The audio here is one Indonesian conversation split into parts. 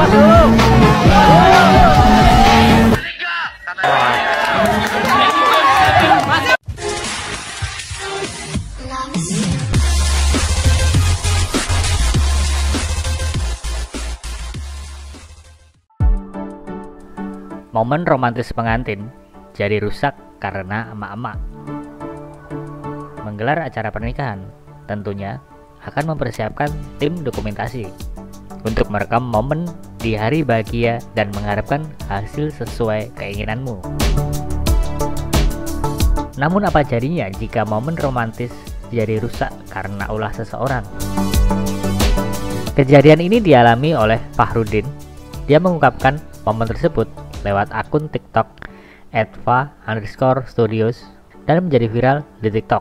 masuk. Momen romantis pengantin jadi rusak karena emak-emak. Menggelar acara pernikahan tentunya akan mempersiapkan tim dokumentasi untuk merekam momen di hari bahagia dan mengharapkan hasil sesuai keinginanmu. Namun apa jadinya jika momen romantis jadi rusak karena ulah seseorang? Kejadian ini dialami oleh Fahrudin. Dia mengungkapkan momen tersebut lewat akun TikTok @fa_studios dan menjadi viral di TikTok.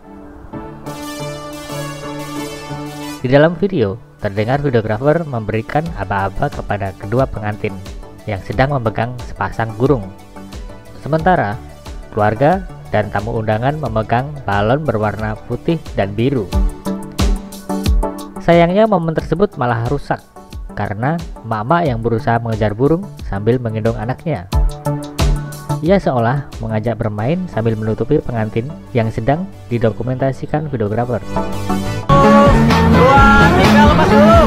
Di dalam video, terdengar videografer memberikan aba-aba kepada kedua pengantin yang sedang memegang sepasang burung. Sementara, keluarga dan tamu undangan memegang balon berwarna putih dan biru. Sayangnya momen tersebut malah rusak karena mama yang berusaha mengejar burung sambil menggendong anaknya. Ia seolah mengajak bermain sambil menutupi pengantin yang sedang didokumentasikan videografer. 2, 3, lepas dulu.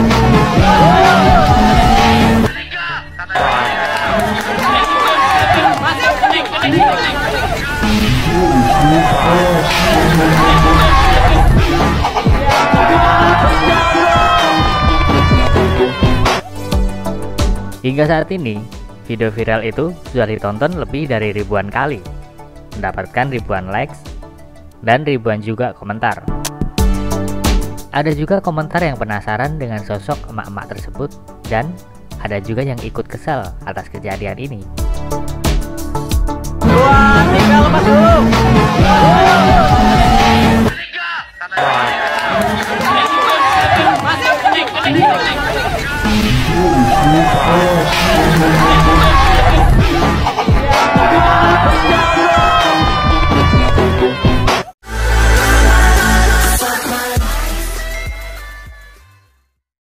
Hingga saat ini, video viral itu sudah ditonton lebih dari ribuan kali, mendapatkan ribuan likes dan ribuan juga komentar. Ada juga komentar yang penasaran dengan sosok emak-emak tersebut, dan ada juga yang ikut kesal atas kejadian ini. 2, 3, lepas dulu. Masuk.